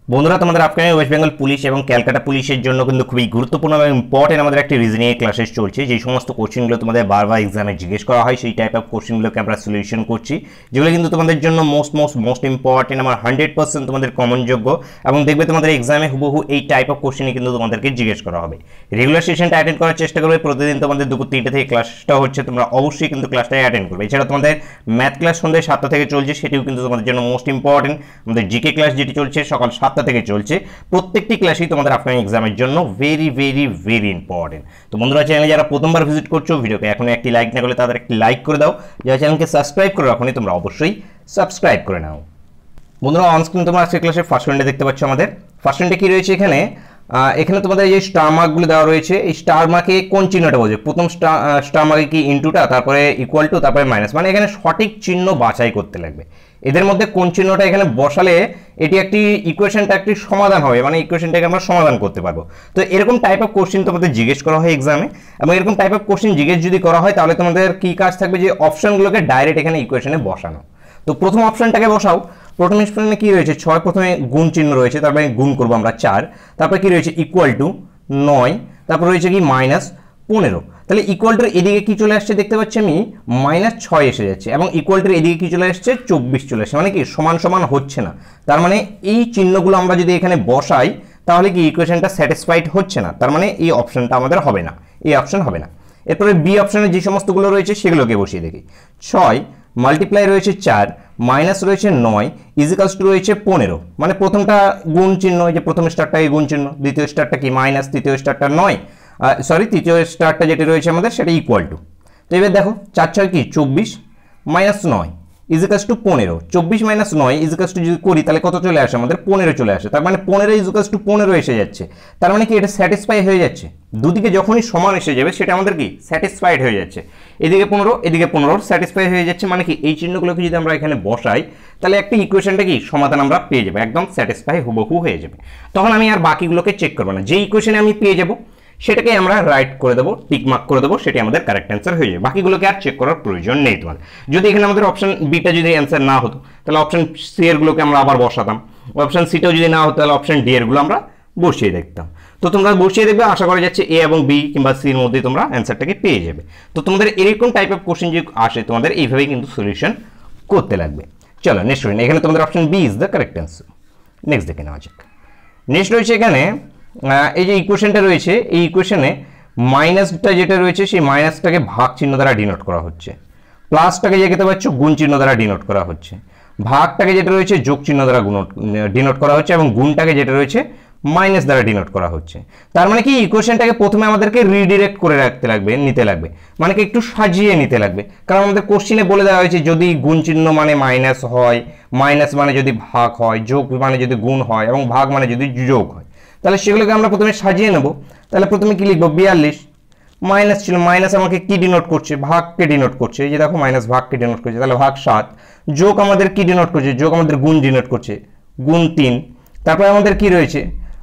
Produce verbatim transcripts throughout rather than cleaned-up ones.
বন্ধুরা তোমাদের upcoming West Bengal police এবং ক্যালকাটা পুলিশের জন্য কিন্তু খুবই গুরুত্বপূর্ণ এবং ইম্পর্টেন্ট আমাদের একটি রিজনিং ক্লাসেস চলছে। যে সমস্ত কোশ্চেনগুলো তোমাদের বারবার এক্সামে জিজ্ঞেস করা হয় সেই টাইপ অফ কোশ্চেনগুলোকে আমরা সলিউশন করছি, যেগুলো কিন্তু তোমাদের জন্য মোস্ট মোস্ট মোস্ট ইম্পর্টেন্ট, আমার হান্ড্রেড পার্সেন্ট তোমাদের কমনযোগ্য এবং দেখবে তোমাদের এক্সামে হুবহু এই টাইপ অফ কোশ্চেনই কিন্তু তোমাদেরকে জিজ্ঞেস করা হবে। রেগুলার সেশনটা অ্যাটেন্ড করার চেষ্টা করবে, প্রতিদিন তোমাদের দুপুর তিনটে থেকে ক্লাসটা হচ্ছে, তোমরা অবশ্যই কিন্তু ক্লাসটাই অ্যাটেন্ড করবে। এছাড়া তোমাদের ম্যাথ ক্লাস সন্ধ্যে সাতটা থেকে চলছে, সেটিও কিন্তু তোমাদের জন্য মোস্ট ইম্পর্টেন্ট। আমাদের জিকে ক্লাস যেটি চলছে সকাল সাতটা থেকে চলছে, প্রত্যেকটি ক্লাসই তোমাদের আপকামিং এক্সামের জন্য ভেরি ভেরি ভেরি ইম্পর্টেন্ট। তো বন্ধুরা, চ্যানেলে যারা প্রথমবার ভিজিট করছো, ভিডিওকে এখন একটি লাইক না করলে তাদের একটি লাইক করে দাও। যারা চ্যানেলকে সাবস্ক্রাইব করে রাখোনি তোমরা অবশ্যই সাবস্ক্রাইব করে নাও। বন্ধুরা, অনস্ক্রিন তোমরা আজকে ক্লাসের ফার্স্ট পয়েন্টে দেখতে পাচ্ছ। আমাদের ফার্স্ট পয়েন্টে কি রয়েছে এখানে, এখানে তোমাদের যে স্টার মার্কগুলো দেওয়া রয়েছে, এই স্টার মার্কে কোন চিহ্নটা বোঝে? প্রথম স্টার স্টার মার্কে কি ইনটুটা, তারপরে ইকুয়াল টু, তারপরে মাইনাস, মানে এখানে সঠিক চিহ্ন বাছাই করতে লাগবে। এদের মধ্যে কোন চিহ্নটা এখানে বসালে এটি একটি ইকুয়েশনটা একটি সমাধান হবে, মানে ইকুয়েশনটাকে আমরা সমাধান করতে পারবো। তো এরকম টাইপ অফ কোশ্চেন তোমাদের জিজ্ঞেস করা হয় এক্সামে, এবং এরকম টাইপ অফ কোশ্চেন জিজ্ঞেস যদি করা হয় তাহলে তোমাদের কি কাজ থাকবে, যে অপশনগুলোকে ডাইরেক্ট এখানে ইকুয়েশনে বসানো। তো প্রথম অপশনটাকে বসাও। প্রথম অপশনে কি রয়েছে? ছয়, প্রথমে গুণ চিহ্ন রয়েছে, তারপরে গুণ করবো আমরা চার, তারপরে কি রয়েছে ইকুয়াল টু নয়, তারপর রয়েছে কি মাইনাস পনেরো। তাহলে ইকুয়াল টুর এদিকে কি চলে আসছে দেখতে পাচ্ছি আমি, মাইনাস ছয় এসে যাচ্ছে, এবং ইকুয়াল টুর এদিকে কি চলে আসছে, চব্বিশ চলে আসছে, মানে কি সমান সমান হচ্ছে না। তার মানে এই চিহ্নগুলো আমরা যদি এখানে বসাই তাহলে কি ইকুয়েশনটা স্যাটিসফাইড হচ্ছে না, তার মানে এই অপশনটা আমাদের হবে না, এই অপশন হবে না। এরপরে বি অপশনে যে সমস্তগুলো রয়েছে সেগুলোকে বসিয়ে দেখি। ছয় মাল্টিপ্লাই রয়েছে চার, মাইনাস রয়েছে নয়, ইজিক্যালস টু রয়েছে পনেরো। মানে প্রথমটা গুণ চিহ্ন, যে প্রথম স্টারটা এই গুণ চিহ্ন, দ্বিতীয় স্টারটা কি মাইনাস, তৃতীয় স্টারটা নয়, সরি তৃতীয় স্টারটা যেটি রয়েছে আমাদের সেটা ইকুয়াল টু। তো এবার দেখো চার ছয় কি চব্বিশ, মাইনাস নয় ইজিক্যালস টু পনেরো, চব্বিশ মাইনাস নয় ইজিক্যালস টু যদি করি তাহলে কত চলে আসে আমাদের, পনেরো চলে আসে। তার মানে পনেরো ইজিক্যালস টু পনেরো এসে যাচ্ছে, তার মানে কি এটা স্যাটিসফাই হয়ে যাচ্ছে। দুদিকে যখনই সমান এসে যাবে সেটা আমাদের কি স্যাটিসফাইড হয়ে যাচ্ছে। এদিকে পনেরো, এদিকে পনেরো স্যাটিসফাই হয়ে যাচ্ছে, মানে কি এই চিহ্নগুলোকে যদি আমরা এখানে বসাই তাহলে একটা ইকুয়েশনটা কি সমাধান আমরা পেয়ে যাবো, একদম স্যাটিসফাই হুবহু হয়ে যাবে। তখন আমি আর বাকিগুলোকে চেক করবো না, যে ইকুয়েশনে আমি পেয়ে যাবো সেটাকে আমরা রাইট করে দেবো, টিক মার্ক করে দেবো, সেটি আমাদের কারেক্ট অ্যান্সার হয়ে যাবে। বাকিগুলোকে আর চেক করার প্রয়োজন নেই তোমার। যদি এখানে আমাদের অপশন বিটা যদি অ্যান্সার না হতো তাহলে অপশন সি এরগুলোকে আমরা আবার বসাতাম, অপশন সিটাও যদি না হতো তাহলে অপশন ডি এরগুলো আমরা বসিয়ে দেখতাম। তো তোমরা বসিয়ে দেখবে, আশা করা যাচ্ছে এ এবং বি কিংবা সির মধ্যে তোমরা অ্যান্সারটাকে পেয়ে যাবে। তো তোমাদের এরকম টাইপ অফ কোশ্চেন যে আসে তোমাদের এইভাবেই কিন্তু সলিউশন করতে লাগবে। চলো নেক্সট রয়েছে এখানে তোমাদের option B is the correct answer. Next দেখে নেওয়া যাক। নেক্সট রয়েছে এখানে এই যে ইকুয়েশনটা রয়েছে, এই ইকুয়েশনে মাইনাসটা যেটা রয়েছে সেই মাইনাসটাকে ভাগ চিহ্ন দ্বারা ডিনোট করা হচ্ছে, প্লাসটাকে যে দেখতে পাচ্ছ গুণ চিহ্ন দ্বারা ডিনোট করা হচ্ছে, ভাগটাকে যেটা রয়েছে যোগ চিহ্ন দ্বারা গুণ ডিনোট করা হচ্ছে, এবং গুণটাকে যেটা রয়েছে মাইনাস দ্বারা ডিনোট করা হচ্ছে। তার মানে কি ইকুয়েশনটাকে প্রথমে আমাদেরকে রিডিরেক্ট করে রাখতে লাগবে, নিতে লাগবে, মানে কি একটু সাজিয়ে নিতে লাগবে। কারণ আমাদের কোশ্চিনে বলে দেওয়া হয়েছে যদি গুণ চিহ্ন মানে মাইনাস হয়, মাইনাস মানে যদি ভাগ হয়, যোগ মানে যদি গুণ হয়, এবং ভাগ মানে যদি যোগ হয়, তাহলে সেগুলোকে আমরা প্রথমে সাজিয়ে নেব। তাহলে প্রথমে কি লিখবো, বিয়াল্লিশ, মাইনাস ছিল, মাইনাস আমাকে কি ডিনোট করছে, ভাগকে ডিনোট করছে, এই যে দেখো মাইনাস ভাগকে ডিনোট করছে, তাহলে ভাগ সাত, যোগ আমাদের কি ডিনোট করছে, যোগ আমাদের গুণ ডিনোট করছে, গুণ তিন, তারপরে আমাদের কি রয়েছে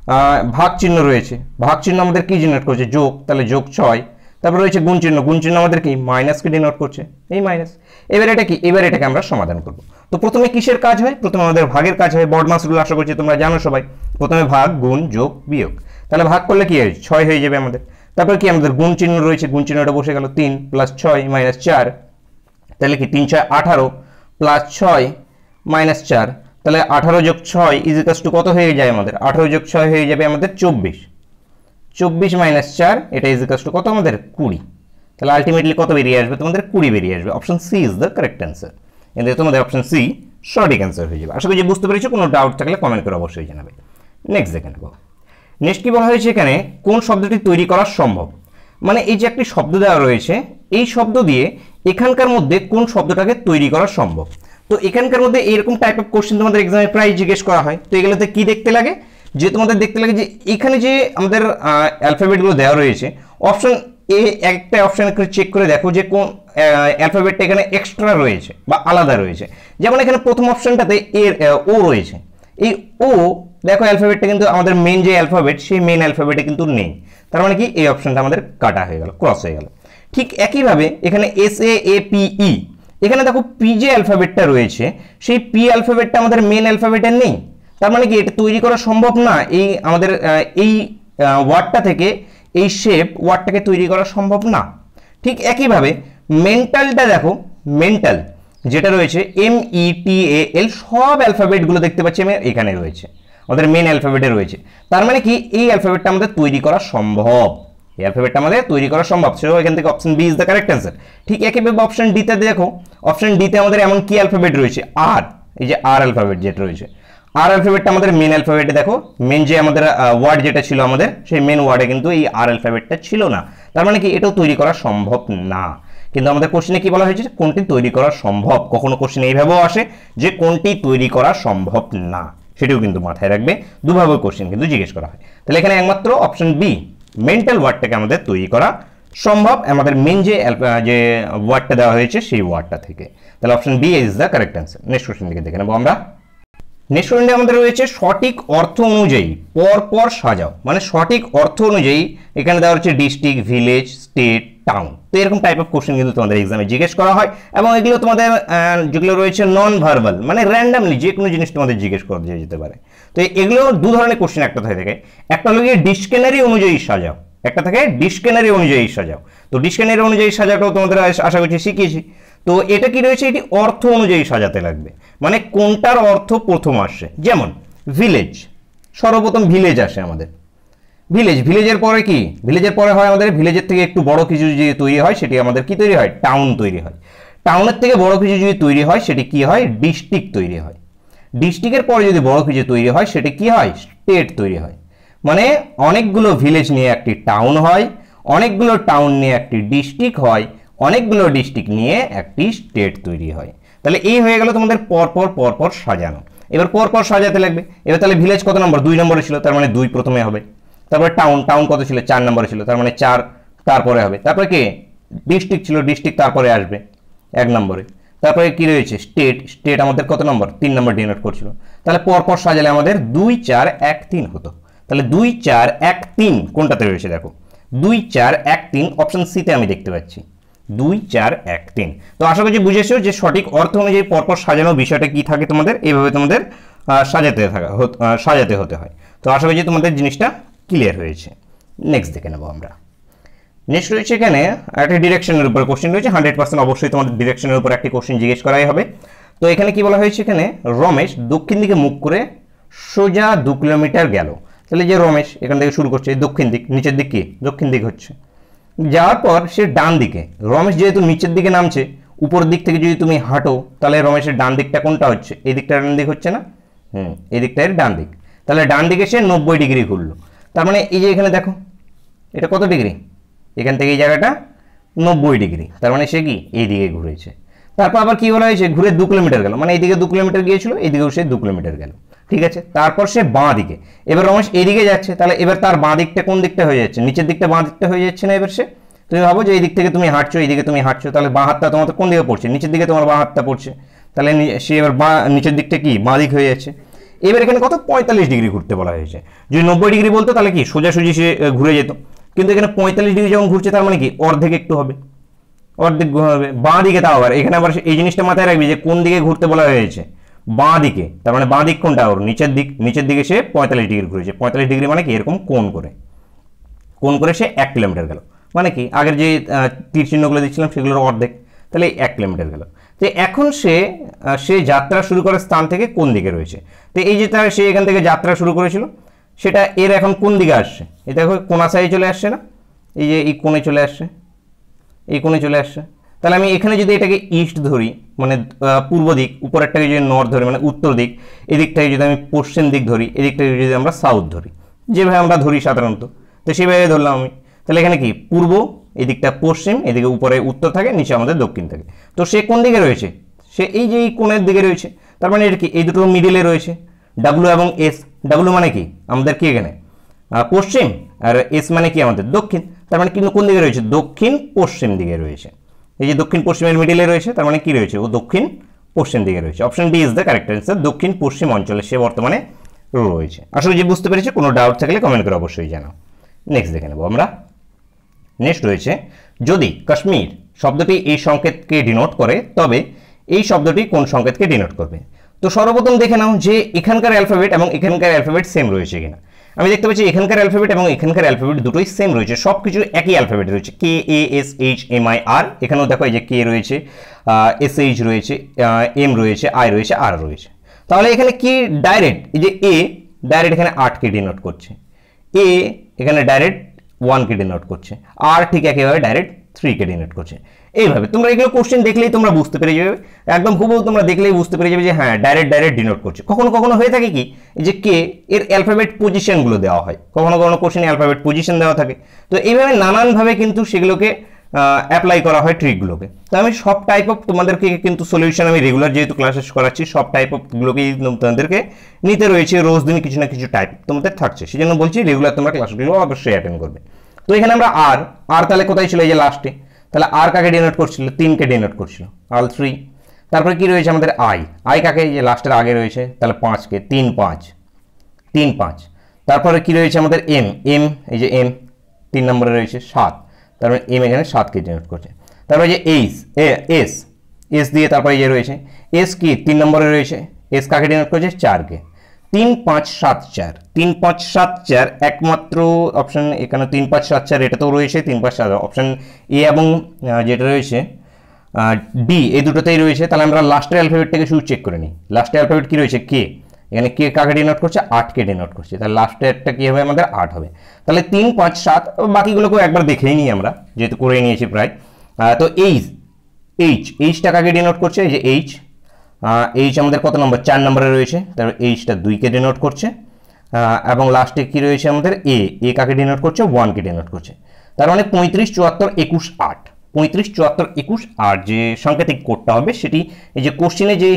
ভাগ চিহ্ন রয়েছে, ভাগ চিহ্ন আমাদের কি ডিনোট করছে, যোগ, তাহলে যোগ ছয়, তারপর রয়েছে গুণ চিহ্ন, গুণ চিহ্ন আমাদের কি মাইনাসকে ডিনোট করছে, এই মাইনাস। এবার এটা কি, এবার এটাকে আমরা সমাধান করব। তো প্রথমে কিসের কাজ হয়, প্রথমে আমাদের ভাগের কাজ হয়। বডমাস রুল আশা করছি তোমরা জানো সবাই, প্রথমে ভাগ, গুণ, যোগ, বিয়োগ। তাহলে ভাগ করলে কি হয়, ছয় হয়ে যাবে আমাদের। তারপর কি আমাদের গুণ চিহ্ন রয়েছে, গুণ চিহ্নটা বসে গেল, তিন প্লাস ছয় মাইনাস চার, তাহলে কি তিন ছয় আঠারো, প্লাস ছয় মাইনাস চার, তাহলে আঠারো যোগ ছয় ইজিক্যালস টু কত হয়ে যায় আমাদের, আঠারো যোগ ছয় হয়ে যাবে আমাদের চব্বিশ, চব্বিশ মাইনাস চার এটা ইজিক্যালস টু কত আমাদের কুড়ি। তাহলে আলটিমেটলি কত বেরিয়ে আসবে তোমাদের, কুড়ি বেরিয়ে আসবে। Option C is the correct answer. এতে তোমাদের অপশন সি সঠিক অ্যান্সার হয়ে যাবে। আশা করি যে বুঝতে পেরেছো, কোনো ডাউট থাকলে কমেন্ট করে অবশ্যই জানাবে। নেক্সট দেখে নেব। নেক্সট কি বলা হয়েছে এখানে, কোন শব্দটি তৈরি করা সম্ভব, মানে এই যে একটি শব্দ দেওয়া রয়েছে, এই শব্দ দিয়ে এখানকার মধ্যে কোন শব্দটাকে তৈরি করা সম্ভব। তো এখানকার মধ্যে এরকম টাইপ অফ কোশ্চেন তোমাদের এক্সামে প্রায় জিজ্ঞেস করা হয়। তো এগুলোতে কি দেখতে লাগে, যে তোমাদের দেখতে লাগে যে এখানে যে আমাদের অ্যালফাবেটগুলো দেওয়া রয়েছে, অপশন এ একটা অপশন চেক করে দেখো যে কোন অ্যালফাবেটটা এখানে এক্সট্রা রয়েছে বা আলাদা রয়েছে। যেমন এখানে প্রথম অপশনটাতে এর ও রয়েছে, এই ও দেখো অ্যালফাবেটটা কিন্তু আমাদের মেন যে অ্যালফাবেট সেই মেন অ্যালফাবেটে কিন্তু নেই, তার মানে কি এই অপশনটা আমাদের কাটা হয়ে গেল, ক্রস হয়ে গেল। ঠিক একইভাবে এখানে S A A P E, এখানে দেখো পি যে অ্যালফাবেটটা রয়েছে সেই পি অ্যালফাবেটটা আমাদের মেন অ্যালফাবেটে নেই, তার মানে কি এটা তৈরি করা সম্ভব না? এই আমাদের এই ওয়ার্ডটা থেকে এই শেপ ওয়ার্ডটাকে তৈরি করা সম্ভব না। ঠিক একইভাবে মেন্টালটা দেখো, মেন্টাল যেটা রয়েছে এম ই টি এ এল, সব অ্যালফাবেটগুলো দেখতে পাচ্ছি আমি এখানে রয়েছে, আমাদের মেন অ্যালফাবেটে রয়েছে। তার মানে কি এই অ্যালফাবেটটা আমাদের তৈরি করা সম্ভব, এই অ্যালফাবেটটা আমাদের তৈরি করা সম্ভব। সেও এখান থেকে option B is the correct answer. ঠিক একইভাবে অপশন ডিতে দেখো, অপশন ডিতে আমাদের এমন কি অ্যালফাবেট রয়েছে? আর, এই যে আর অ্যালফাবেট যেটা রয়েছে, আর অ্যালফাবেটটা আমাদের মেন অ্যালফাবেটে দেখো, মেন যে আমাদের ওয়ার্ড যেটা ছিল আমাদের, সেই মেন ওয়ার্ডে কিন্তু এই আর অ্যালফাবেটটা ছিল না। তার মানে কি এটাও তৈরি করা সম্ভব না। কিন্তু আমাদের কোশ্চেনে কি বলা হয়েছে? কোনটি তৈরি করা সম্ভব। কখনো কোশ্চেনে এইভাবেও আসে যে কোনটি তৈরি করা সম্ভব না, সেটাও কিন্তু মাথায় রাখবে। দুভাবে কোশ্চেন কিন্তু জিজ্ঞেস করা হয়। তাহলে এখানে একমাত্র অপশন বি, মেন্টাল ওয়ার্ডটাকে আমাদের তৈরি করা সম্ভব আমাদের মেন যে যে ওয়ার্ডটা দেওয়া হয়েছে সেই ওয়ার্ডটা থেকে। তাহলে option B is the correct answer. Next question থেকে দেখে নেবো আমরা। নেক্সট কোশ্চেনটা আমাদের রয়েছে সঠিক অর্থ অনুযায়ী পর পর সাজাও। মানে সঠিক অর্থ অনুযায়ী এখানে দেওয়া হচ্ছে ডিস্ট্রিক্ট, ভিলেজ, স্টেট, টাউন। তো এরকম টাইপ অফ কোশ্চেন কিন্তু তোমাদের এক্সামে জিজ্ঞেস করা হয়, এবং এগুলো তোমাদের যেগুলো রয়েছে নন ভার্বাল, মানে র্যান্ডামলি যে কোনো জিনিস তোমাদের জিজ্ঞেস করা যেতে পারে। তো এগুলো দু ধরনের কোশ্চেন একটা থেকে থাকে, একটা হলো গিয়ে ডিকশনারি অনুযায়ী সাজাও, একটা থাকে ডিকশনারি অনুযায়ী সাজাও। তো ডিকশনারি অনুযায়ী সাজাটাও তোমাদের আশা করছি শিখিয়েছি। তো এটা কি রয়েছে? এটি অর্থ অনুযায়ী সাজাতে লাগবে, মানে কোনটার অর্থ প্রথম আসে। যেমন ভিলেজ, সর্বপ্রথম ভিলেজ আসে আমাদের, ভিলেজ, ভিলেজের পরে কি? ভিলেজের পরে হয় আমাদের ভিলেজের থেকে একটু বড় কিছু যদি তৈরি হয় সেটি আমাদের কি তৈরি হয়? টাউন তৈরি হয়। টাউনের থেকে বড় কিছু যদি তৈরি হয় সেটি কি হয়? ডিস্ট্রিক্ট তৈরি হয়। ডিস্ট্রিক্টের পরে যদি বড় কিছু তৈরি হয় সেটি কি হয়? স্টেট তৈরি হয়। মানে অনেকগুলো ভিলেজ নিয়ে একটি টাউন হয়, অনেকগুলো টাউন নিয়ে একটি ডিস্ট্রিক্ট হয়, অনেকগুলো ডিস্ট্রিক্ট নিয়ে একটি স্টেট তৈরি হয়। তাহলে এই হয়ে গেল তোমাদের পরপর পরপর সাজানো। এবার পরপর সাজাতে লাগবে। এবার তাহলে ভিলেজ কত নম্বর? দুই নম্বরে ছিল, তার মানে দুই প্রথমে হবে। তারপরে টাউন, টাউন কত ছিল? চার নম্বরে ছিল, তার মানে চার তারপরে হবে। তারপরে কে? ডিস্ট্রিক্ট ছিল, ডিস্ট্রিক্ট তারপরে আসবে এক নম্বরে। তারপরে কি রয়েছে? স্টেট, স্টেট আমাদের কত নম্বর? তিন নম্বর ডিনোট করছিল। তাহলে পরপর সাজালে আমাদের দুই চার এক তিন হতো। তাহলে দুই চার এক তিন কোনটাতে রয়েছে? দেখো দুই চার এক তিন অপশন সিতে আমি দেখতে পাচ্ছি, দুই চার এক তিন। তো আশা করছি বুঝেছো যে সঠিক অর্থ অনুযায়ী পরপর সাজানো বিষয়টা কি থাকে তোমাদের, এইভাবে তোমাদের সাজাতে থাকা সাজাতে হতে হয়। তো আশা করছি তোমাদের জিনিসটা ক্লিয়ার হয়েছে। নেক্সট দেখে নেবো আমরা। নেক্সট রয়েছে এখানে একটা ডিরেকশনের উপর কোশ্চেন রয়েছে, হান্ড্রেড পার্সেন্ট অবশ্যই তোমাদের ডিরেকশনের উপর একটি কোশ্চেন জিজ্ঞেস করাই হবে। তো এখানে কি বলা হয়েছে? এখানে রমেশ দক্ষিণ দিকে মুখ করে সোজা দু কিলোমিটার গেল। তাহলে যে রমেশ এখান থেকে শুরু করছে দক্ষিণ দিক, নিচের দিক কি? দক্ষিণ দিক হচ্ছে। যাওয়ার পর সে ডান দিকে, রমেশ যেহেতু নিচের দিকে নামছে, উপর দিক থেকে যদি তুমি হাঁটো তাহলে রমেশের ডান দিকটা কোনটা হচ্ছে? এই দিকটা ডান দিক হচ্ছে না? হুম, এই দিকটাই ডান দিক। তাহলে ডান দিকে সে নব্বই ডিগ্রি ঘুরলো। তার মানে এই যে এখানে দেখো এটা কত ডিগ্রি? এখান থেকে এই জায়গাটা নব্বই ডিগ্রি, তার মানে সে কি এই দিকে ঘুরেছে। তারপর আবার কি বলা হয়েছে? ঘুরে দু কিলোমিটার গেল, মানে এইদিকে দু কিলোমিটার গিয়েছিল, এইদিকেও সে দু কিলোমিটার গেল। ঠিক আছে, তারপর সে বাঁ দিকে, এবার রমেশ এইদিকে যাচ্ছে, তাহলে এবার তার বাঁ দিকটা কোন দিকটা হয়ে যাচ্ছে? নিচের দিকটা বাঁ দিকটা হয়ে যাচ্ছে না? এবার সে, তুমি ভাবো যে এই দিক থেকে তুমি হাঁটছো, এইদিকে তুমি হাঁটছো, তাহলে বাঁ হাতটা তোমার কোন দিকে পড়ছে? নিচের দিকে তোমার বাঁ হাতটা পড়ছে, তাহলে সে এবার বাঁ নিচের দিকটা কি বাঁ দিক হয়ে যাচ্ছে। এবার এখানে কত? পঁয়তাল্লিশ ডিগ্রি ঘুরতে বলা হয়েছে। যদি নব্বই ডিগ্রি বলতো তাহলে কি সোজাসুজি সে ঘুরে যেত, কিন্তু এখানে পঁয়তাল্লিশ ডিগ্রি যখন ঘুরছে তার মানে কি অর্ধেক একটু হবে, অর্ধেক হবে বাঁ দিকে। তাও আবার এখানে আবার এই জিনিসটা মাথায় রাখবি যে কোন দিকে ঘুরতে বলা হয়েছে? বাঁ দিকে। তার মানে বাঁ দিক কোনটা? ওর নিচের দিক। নিচের দিকে সে পঁয়তাল্লিশ ডিগ্রি ঘুরেছে। পঁয়তাল্লিশ ডিগ্রি মানে কি এরকম কোণ করে, কোণ করে সে এক কিলোমিটার গেল। মানে কি আগের যে তীর চিহ্নগুলো দিচ্ছিলাম সেগুলোর অর্ধেক, তাহলে এক কিলোমিটার গেল। তো এখন সে সে যাত্রা শুরু করার স্থান থেকে কোন দিকে রয়েছে? তো এই যে তার সে এখান থেকে যাত্রা শুরু করেছিল, সেটা এর এখন কোন দিকে আসছে? এটা দেখো কোনা সাইডে চলে আসছে না? এই যে এই কোণে চলে আসছে, এই কোণে চলে আসছে। তাহলে আমি এখানে যদি এটাকে ইস্ট ধরি, মানে পূর্ব দিক, উপরেরটাকে যদি নর্থ ধরি মানে উত্তর দিক, এদিকটাকে যদি আমি পশ্চিম দিক ধরি, এদিকটাকে যদি আমরা সাউথ ধরি, যেভাবে আমরা ধরি সাধারণত, তো সেভাবে ধরলাম আমি। তাহলে এখানে কি পূর্ব, এদিকটা পশ্চিম, এদিকে উপরে উত্তর থাকে, নিচে আমাদের দক্ষিণ থাকে। তো সে কোন দিকে রয়েছে? সে এই যে এই কোণের দিকে রয়েছে। তার মানে এটা কি এই দুটো মিডিলে রয়েছে, ডাব্লু এবং এস। ডাব্লু মানে কি আমাদের কি এখানে পশ্চিম, আর এস মানে কি আমাদের দক্ষিণ। তার মানে কিন্তু কোন দিকে রয়েছে? দক্ষিণ পশ্চিম দিকে রয়েছে। এই যে দক্ষিণ পশ্চিমের মিডিলে রয়েছে, তার মানে কি রয়েছে? ও দক্ষিণ পশ্চিম দিকে রয়েছে। Option D is the correct answer. দক্ষিণ পশ্চিম অঞ্চলে সে বর্তমানে রয়েছে। আসলে যে বুঝতে পেরেছে, কোনো ডাউট থাকলে কমেন্ট করে অবশ্যই জানাও। নেক্সট দেখে নেব আমরা। নেক্সট রয়েছে যদি কাশ্মীর শব্দটি এই সংকেতকে ডিনোট করে তবে এই শব্দটি কোন সংকেতকে ডিনোট করবে? তো সর্বপ্রথম দেখে নাও যে এখানকার অ্যালফাবেট এবং এখানকার অ্যালফাবেট সেম রয়েছে কিনা। আমি দেখতে পাচ্ছি এখানকার অ্যালফাবেট এবং এখানকার অ্যালফাবেট দুটোই সেম রয়েছে, সব কিছু একই অ্যালফাবেট রয়েছে, K A S H M I R. এখানেও দেখো এই যে কে রয়েছে, এস এইচ রয়েছে, এম রয়েছে, আই রয়েছে, আর রয়েছে। তাহলে এখানে কি ডাইরেক্ট এই যে এ ডাইরেক্ট এখানে আটকে ডিনোট করছে, এ এখানে ডাইরেক্ট ওয়ানকে ডিনোট করছে, আর ঠিক একইভাবে ডাইরেক্ট থ্রিকে ডিনোট করছে। এইভাবে তোমরা এগুলো কোশ্চেন দেখলেই তোমরা বুঝতে পেরে যাবে, একদম হুবহু তোমরা দেখলেই বুঝতে পেরে যাবে যে হ্যাঁ ডাইরেক্ট ডাইরেক্ট ডিনোট করছে। কখনো কখনো হয়ে থাকে কি যে কে এর অ্যালফাবেট পজিশনগুলো দেওয়া হয়, কখনো কখনো কোশ্চেনে অ্যালফাবেট পজিশন দেওয়া থাকে। তো এইভাবে নানানভাবে কিন্তু সেগুলোকে অ্যাপ্লাই করা হয় ট্রিকগুলোকে। তো আমি সব টাইপ অফ তোমাদেরকে কিন্তু সলিউশন আমি রেগুলার যেহেতু ক্লাসেস করাচ্ছি, সব টাইপ অফগুলোকেই তোমাদেরকে নিতে রয়েছে, রোজ দিন কিছু না কিছু টাইপ তোমাদের থাকছে, সেই জন্য বলছি রেগুলার তোমরা ক্লাসগুলো অবশ্যই অ্যাটেন্ড করবে। তো এখানে আমরা আর আর তাহলে কোথায় ছিল, এই যে লাস্টে, তাহলে আর কাকে ডিনোট করছিল, তিনকে ডিনোট করছিল, অল থ্রি। তারপরে কি রয়েছে আমাদের আই, আই কাকে, যে লাস্টের আগে রয়েছে, তাহলে পাঁচকে, তিন পাঁচ, তিন পাঁচ। তারপরে কি রয়েছে আমাদের এম, এম এই যে এম তিন নম্বরে রয়েছে, সাত, তারপরে এম এখানে সাতকে ডিনোট করছে। তারপরে যে এইচ এস, এস দিয়ে তারপরে যে রয়েছে এস কি তিন নম্বরে রয়েছে, এস কাকে ডিনোট করছে, চারকে। তিন পাঁচ সাত চার, তিন পাঁচ সাত চার একমাত্র অপশন এখানে তিন পাঁচ সাত চার এটাতেও রয়েছে, তিন পাঁচ সাত অপশন এ এবং যেটা রয়েছে ডি এই দুটোতেই রয়েছে। তাহলে আমরা লাস্টের অ্যালফাবেটটাকে শুধু চেক করে নিই, লাস্টের অ্যালফাবেট কি রয়েছে, কে, এখানে কে কাকে ডিনোট করছে, আটকে ডিনোট করছে, তাহলে লাস্টেরটা কি হবে আমাদের আট হবে। তাহলে তিন পাঁচ সাত, বাকিগুলোকেও একবার দেখেই নিই আমরা যেহেতু করে নিয়েছি প্রায়। তো এইচ, এইচ এইচটা কাকে ডিনোট করছে, এই যে এইচ, এইচ আমাদের কত নম্বর, চার নম্বরে রয়েছে, তারপর এইচটা দুইকে ডিনোট করছে, এবং লাস্টে কি রয়েছে আমাদের এ, এ কাকে ডিনোট করছে, ওয়ানকে ডিনোট করছে। তার মানে পঁয়ত্রিশ চুয়াত্তর একুশ আট, পঁয়ত্রিশ চুয়াত্তর একুশ আট যে সাংকেতিক কোডটা হবে সেটি এই যে কোশ্চেনে যে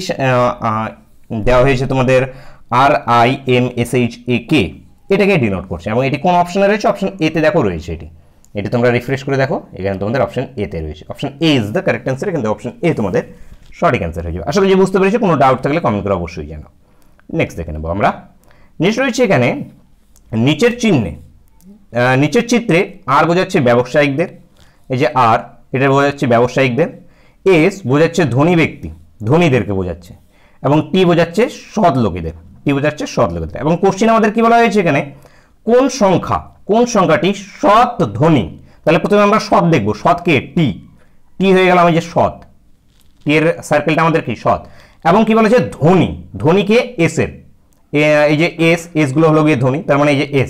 দেওয়া হয়েছে তোমাদের R I M S H A K, এটাকে ডিনোট করছে। এবং এটি কোন অপশনে রয়েছে, অপশন এতে দেখো রয়েছে এটি, এটি তোমরা রিফ্রেশ করে দেখো, এখানে তোমাদের অপশন এতে রয়েছে, option A is the correct answer, কিন্তু অপশন এ তোমাদের সঠিক অ্যান্সার হয়ে যাবে। আসলে যে বুঝতে পেরেছি, কোনো ডাউট থাকলে কমেন্ট করে অবশ্যই জানাও। নেক্সট দেখে নেবো আমরা। নেক্সট রয়েছে এখানে নিচের চিহ্নে, নিচের চিত্রে আর বোঝাচ্ছে ব্যবসায়িকদের, এই যে আর এটা বোঝাচ্ছে ব্যবসায়িকদের, এস বোঝাচ্ছে ধনী ব্যক্তি, ধনীদেরকে বোঝাচ্ছে, এবং টি বোঝাচ্ছে সৎ লোকেদের, টি বোঝাচ্ছে সৎ লোকেদের। এবং কোশ্চেন আমাদের কি বলা হয়েছে এখানে, কোন সংখ্যা, কোন সংখ্যাটি সৎ ধনী। তাহলে প্রথমে আমরা সৎ দেখবো, সৎকে টি, টি হয়ে গেল আমি যে সৎ, টি এর সার্কেলটা আমাদের কি সৎ। এবং কি বলেছে ধনী, ধনীকে এস এর, এই যে এস, এস গুলো হলো গিয়ে ধনী, তার মানে এই যে এস,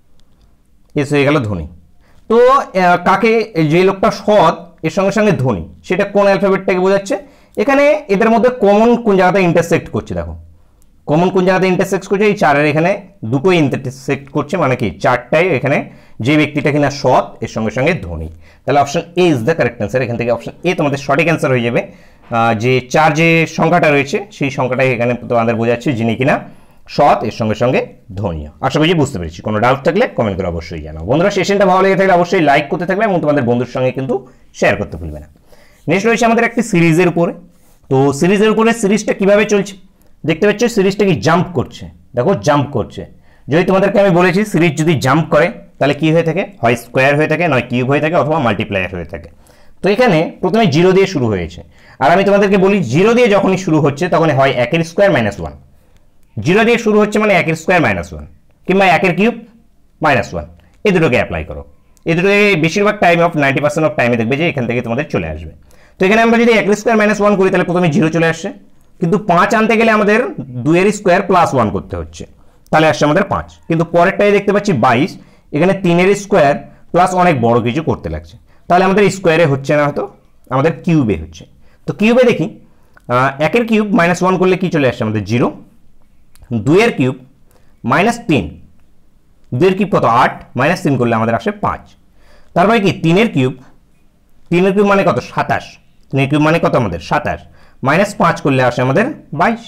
এস হয়ে গেল ধনী। তো কাকে, যে লোকটা সৎ এর সঙ্গে সঙ্গে ধনী, সেটা কোন অ্যালফাবেটটাকে বোঝাচ্ছে। এখানে এদের মধ্যে কমন কোন জায়গাতে ইন্টারসেক্ট করছে, দেখো কমন কোন জায়গাতে ইন্টারসেক্ট করছে, এই চারের এখানে দুটোই ইন্টারসেক্ট করছে, মানে কি চারটাই এখানে যে ব্যক্তিটা কিনা সৎ এর সঙ্গে সঙ্গে ধনী। তাহলে option A is the correct answer, এখান থেকে অপশন এ তোমাদের সঠিক অ্যান্সার হয়ে যাবে। যে চার যে সংখ্যাটা রয়েছে সেই সংখ্যাটাই এখানে তোমাদের বোঝাচ্ছে যিনি কিনা সৎ এর সঙ্গে সঙ্গে ধনী। আশা করি বুঝতে পেরেছি, কোনো ডাউট থাকলে কমেন্ট করে অবশ্যই জানাও। বন্ধুরা সেশনটা ভালো লেগে থাকলে অবশ্যই লাইক করতে থাকবে এবং তোমাদের বন্ধুর সঙ্গে কিন্তু শেয়ার করতে ভুলবে না। নেক্সট রয়েছে আমাদের একটি সিরিজের উপরে। তো সিরিজের উপরে সিরিজটা কিভাবে চলছে দেখতে পাচ্ছ, সিরিজটা কি জাম্প করছে, দেখো জাম্প করছে। যদি তোমাদেরকে আমি বলেছি সিরিজ যদি জাম্প করে তাহলে কি হয়ে থাকে, হয় স্কোয়ার হয়ে থাকে, নয় কিউব হয়ে থাকে, অথবা মাল্টিপ্লায়ার হয়ে থাকে। তো এখানে প্রথমে জিরো দিয়ে শুরু হয়েছে, আর আমি তোমাদেরকে বলি জিরো দিয়ে যখনই শুরু হচ্ছে তখন হয় একের স্কোয়ার মাইনাস ওয়ান, জিরো দিয়ে শুরু হচ্ছে মানে একের স্কোয়ার মাইনাস ওয়ান, কিংবা একের কিউব মাইনাস ওয়ান, এই দুটোকে অ্যাপ্লাই করো। এই দুটোকে বেশিরভাগ time of ninety percent of টাইমে দেখবে যে এখান থেকে তোমাদের চলে আসবে। তো এখানে আমরা যদি একের স্কোয়ার মাইনাস ওয়ান করি তাহলে প্রথমে জিরো চলে আসছে, কিন্তু পাঁচ আনতে গেলে আমাদের দুইয়ের স্কোয়ার প্লাস ওয়ান করতে হচ্ছে, তাহলে আসছে আমাদের পাঁচ। কিন্তু পরেরটাই দেখতে পাচ্ছি বাইশ, এখানে তিনের স্কোয়ার প্লাস অনেক বড় কিছু করতে লাগছে, তাহলে আমাদের স্কোয়ারে হচ্ছে না, হয়তো আমাদের কিউবে হচ্ছে। তো কিউবে দেখি একের কিউব মাইনাস ওয়ান করলে কি চলে আসছে আমাদের জিরো, দুইয়ের কিউব মাইনাস তিন, দুইয়ের কিউব কত আট, মাইনাস তিন করলে আমাদের আসে পাঁচ। তারপরে কি তিনের কিউব, তিনের কিউব মানে কত সাতাশ, তিনের কিউব মানে কত আমাদের সাতাশ, মাইনাস পাঁচ করলে আসে আমাদের বাইশ।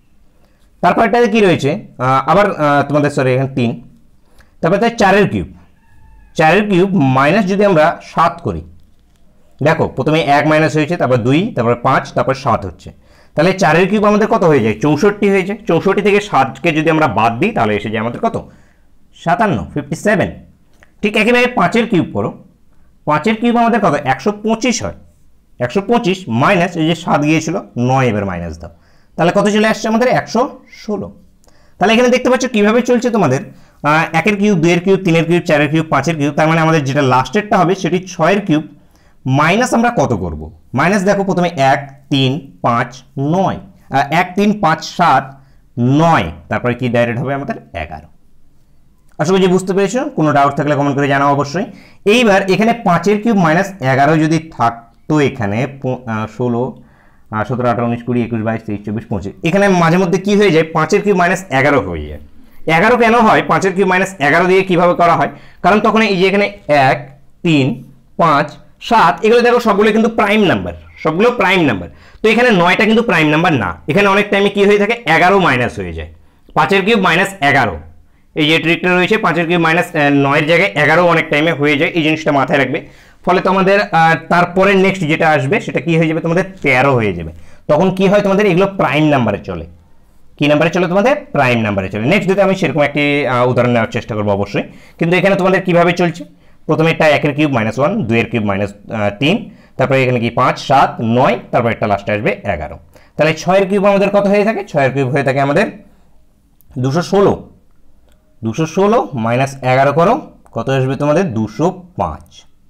তারপর এটাতে কি রয়েছে আবার তোমাদের সরি এখানে তিন, তারপরে তাই চারের কিউব, চারের কিউব মাইনাস যদি আমরা সাত করি, দেখো প্রথমে এক মাইনাস হয়েছে, তারপর দুই, তারপর পাঁচ, তারপর সাত হচ্ছে, তাহলে চারের কিউব আমাদের কত হয়ে যায় চৌষট্টি হয়ে যায়। চৌষট্টি থেকে সাতকে যদি আমরা বাদ দিই তাহলে এসে যায় আমাদের কত সাতান্ন, ফিফটি সেভেন। ঠিক একইভাবে পাঁচের কিউব করো, পাঁচের কিউব আমাদের কত একশো পঁচিশ হয়, একশো পঁচিশ মাইনাস এই যে সাত গিয়েছিল নয়, এবার মাইনাস দাও, তাহলে কত চলে আসছে আমাদের একশো ষোলো। তাহলে এখানে দেখতে পাচ্ছ কিভাবে চলছে তোমাদের একের কিউব, দুইয়ের কিউব, তিনের কিউব, চারের কিউব, পাঁচের কিউব। তার মানে আমাদের যেটা লাস্টেরটা হবে সেটি ছয়ের কিউব মাইনাস আমরা কত করব, মাইনাস দেখো প্রথমে এক, তিন, পাঁচ, নয়, এক, তিন, পাঁচ, সাত, নয়, তারপরে কি ডাইরেক্ট হবে আমাদের এগারো। আশা করি বুঝতে পেরেছো, কোনো ডাউট থাকলে কমেন্ট করে জানাও অবশ্যই। এইবার এখানে পাঁচের কিউব মাইনাস এগারো যদি থাকতো, এখানে ষোলো, সতেরো, আঠারো, উনিশ, কুড়ি, একুশ, বাইশ, তেইশ, চব্বিশ, পঁচিশ, এখানে মাঝে মধ্যে কি হয়ে যায়, পাঁচের কিউব মাইনাস এগারো হয়ে যায়। এগারো কেন হয়, পাঁচের কিউব মাইনাস এগারো দিয়ে কিভাবে করা হয়, কারণ তখন এই যে এখানে এক, তিন, পাঁচ, সাত, এগুলো দেখো সবগুলো কিন্তু প্রাইম নাম্বার, সবগুলো প্রাইম নাম্বার। তো এখানে নয়টা কিন্তু প্রাইম নাম্বার না, এখানে অনেক টাইমে কি হয়ে থাকে, এগারো মাইনাস হয়ে যায়। পাঁচের কিউব মাইনাস এগারো, এই যে ট্রিকটা রয়েছে, পাঁচের কিউব মাইনাস নয়ের জায়গায় এগারো অনেক টাইমে হয়ে যায়, এই জিনিসটা মাথায় রাখবে। ফলে তোমাদের তারপরে নেক্সট যেটা আসবে সেটা কি হয়ে যাবে, তোমাদের তেরো হয়ে যাবে। তখন কি হয়, তোমাদের এগুলো প্রাইম নাম্বারে চলে। কি নাম্বারে চলে, তোমাদের প্রাইম নাম্বারে চলে। নেক্সট যদি আমি সেরকম একটি উদাহরণ নেওয়ার চেষ্টা করবো অবশ্যই। কিন্তু এখানে তোমাদের কিভাবে চলছে, প্রথমে একটা একের কিউব মাইনাস ওয়ান, দুইয়ের কিউব মাইনাস তিন, তারপরে এখানে কি পাঁচ, সাত, নয়, তারপর একটা লাস্টে আসবে এগারো। তাহলে ছয়ের কিউব আমাদের কত হয়ে থাকে, ছয়ের কিউব হয়ে থাকে আমাদের দুশো ষোলো। দুশো ষোলো মাইনাস এগারো করো, কত আসবে তোমাদের, দুশো পাঁচ,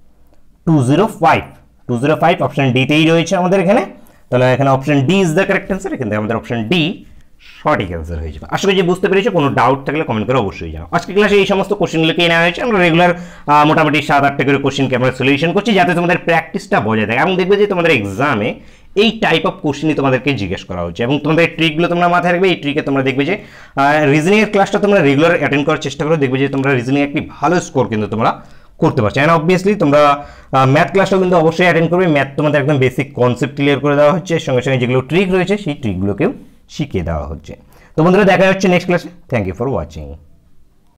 two zero five. Two zero five option ডিতেই রয়েছে আমাদের এখানে। তাহলে এখানে option D is the correct answer, এখান থেকে আমাদের অপশন ডি সঠিক অ্যান্সার হয়ে যাবে। আশা করি যে বুঝতে পেরেছো, কোনো ডাউট থাকলে কমেন্ট করে অবশ্যই জানাও। আজকে ক্লাসে এই সমস্ত কোশ্চেনগুলোকে নেওয়া হয়েছে। আমরা রেগুলার মোটামুটি সাত আটটা করে কোশ্চেনকে আমরা সলিউশন করছি, যাতে তোমাদের প্র্যাকটিসটা বজায় থাকে এবং দেখবে যে তোমাদের এক্সামে এই টাইপ অফ কোশ্চেনই তোমাদেরকে জিজ্ঞেস করা হচ্ছে। এবং তোমাদের ট্রিকগুলো তোমরা মাথায় রাখবে। এই ট্রিকে তোমরা দেখবে যে রিজনিংয়ের ক্লাসটা তোমরা রেগুলার অ্যাটেন্ড করার চেষ্টা করো, দেখবে যে তোমরা রিজনিং একটি ভালো স্কোর কিন্তু তোমরা করতে পারছো। অ্যান্ড অবভিয়াসলি তোমরা ম্যাথ ক্লাসটাও কিন্তু অবশ্যই অ্যাটেন্ড করবে। ম্যাথ তোমাদের একদম বেসিক কনসেপ্ট ক্লিয়ার করে দেওয়া হচ্ছে, সঙ্গে সঙ্গে যেগুলো ট্রিক রয়েছে সেই ট্রিকগুলোকেও শিখিয়ে দেওয়া হচ্ছে। তো বন্ধুরা, দেখা হচ্ছে নেক্সট ক্লাসে। Thank you for watching.